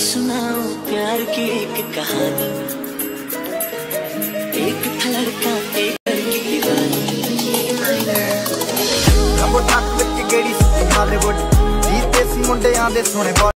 सुनाओ प्यार की एक कहानी। एक था लड़का एक लड़की की दीवानी। हम वो ठाकुर की गेड़ी हॉलीवुड जीते सी मुंडे आंदे सोने